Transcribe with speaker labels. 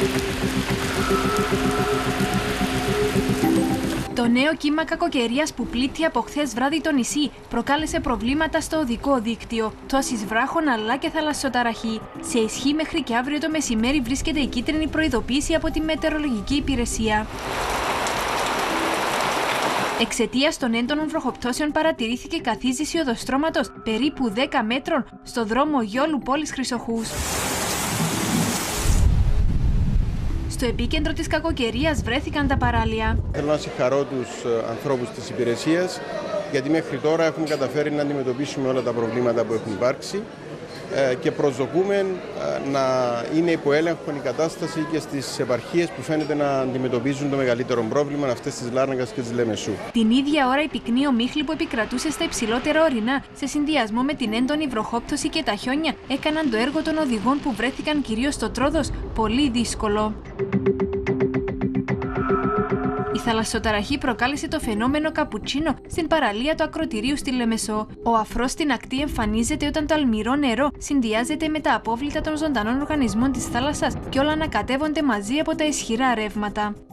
Speaker 1: Το νέο κύμα κακοκαιρίας που πλήττει από χθες βράδυ το νησί προκάλεσε προβλήματα στο οδικό δίκτυο, πτώσεις βράχων αλλά και θαλασσοταραχή. Σε ισχύ μέχρι και αύριο το μεσημέρι βρίσκεται η κίτρινη προειδοποίηση από τη Μετεωρολογική Υπηρεσία. Εξαιτίας των έντονων βροχοπτώσεων παρατηρήθηκε καθίζηση οδοστρώματος περίπου 10 μέτρων στο δρόμο Γιόλου πόλης Χρυσοχούς. Στο επίκεντρο της κακοκαιρίας βρέθηκαν τα παράλια.
Speaker 2: Θέλω να συγχαρώ τους ανθρώπους της υπηρεσίας, γιατί μέχρι τώρα έχουμε καταφέρει να αντιμετωπίσουμε όλα τα προβλήματα που έχουν υπάρξει και προσδοκούμε να είναι υπό έλεγχο η κατάσταση και στις επαρχίες που φαίνεται να αντιμετωπίζουν το μεγαλύτερο πρόβλημα, αυτές της Λάρνακας και της Λεμεσού.
Speaker 1: Την ίδια ώρα η πυκνή ομίχλη που επικρατούσε στα υψηλότερα ορεινά, σε συνδυασμό με την έντονη βροχόπτωση και τα χιόνια, έκαναν το έργο των οδηγών που βρέθηκαν κυρίως στο Τρόδος πολύ δύσκολο. Η θαλασσοταραχή προκάλεσε το φαινόμενο καπουτσίνο στην παραλία του ακροτηρίου στη Λεμεσό. Ο αφρός στην ακτή εμφανίζεται όταν το αλμυρό νερό συνδυάζεται με τα απόβλητα των ζωντανών οργανισμών της θάλασσας και όλα ανακατεύονται μαζί από τα ισχυρά ρεύματα.